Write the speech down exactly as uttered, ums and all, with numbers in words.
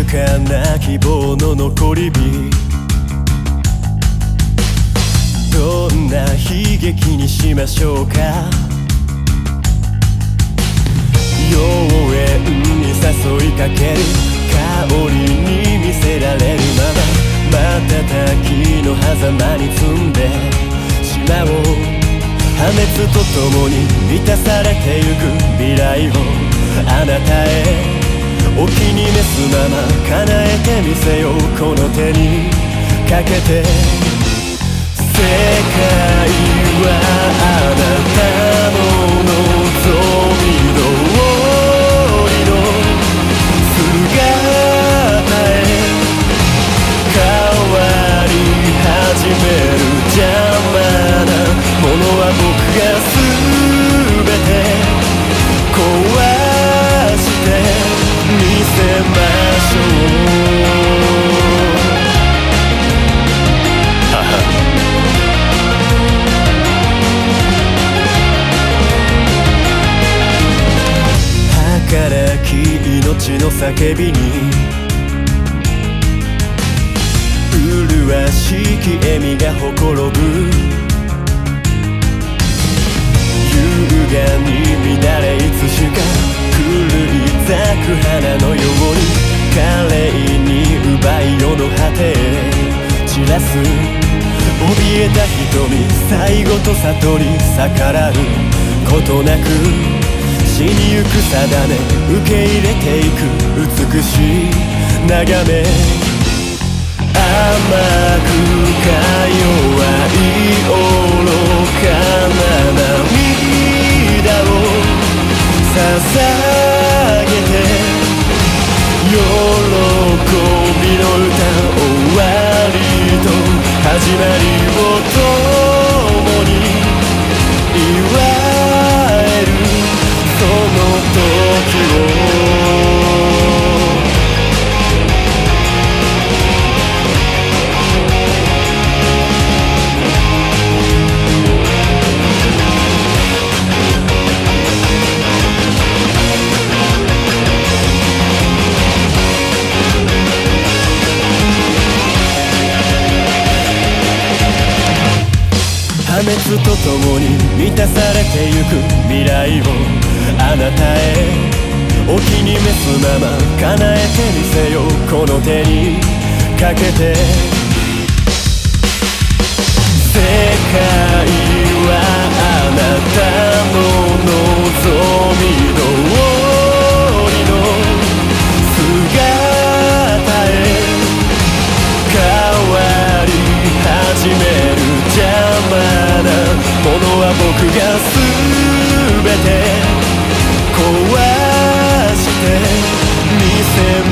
かな希望の残り火、どんな悲劇にしましょうか。妖艶に誘いかける香りに見せられるまま、瞬きの狭間に積んでしまおう。破滅とともに満たされてゆく未来をあなたへお気に召すまま叶えてみせよう。この手にかけて世界はあなたの望み通りの姿へ変わり始める。邪魔なものは僕が全て壊してみせましょう。はは儚き命の叫びに麗しき笑みがほころぶ。優雅に乱れいつしか狂い咲く花のように華麗に奪い世の果てへ散らす。怯えた瞳最後と悟り逆らうことなく死にゆく定め受け入れていく美しい眺め。甘くか弱い愚かな涙を捧げて喜びの歌終わりと始まりを共に祝えるその時を。破滅とともに満たされてゆく未来をあなたへお気に召すまま叶えてみせよう。この手にかけて世界はあなたの望み通りの姿へ変わり始める。邪魔なものは僕が全て壊してみせ